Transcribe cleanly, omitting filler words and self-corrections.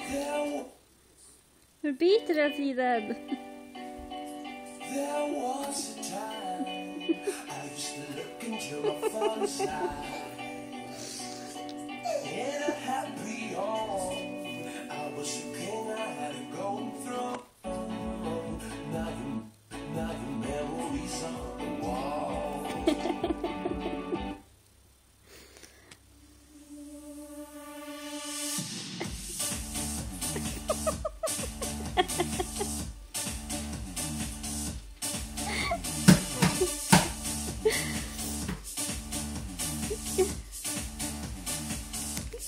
Du biter hela tiden. There was a time I used to look into my father's eyes in a happy home.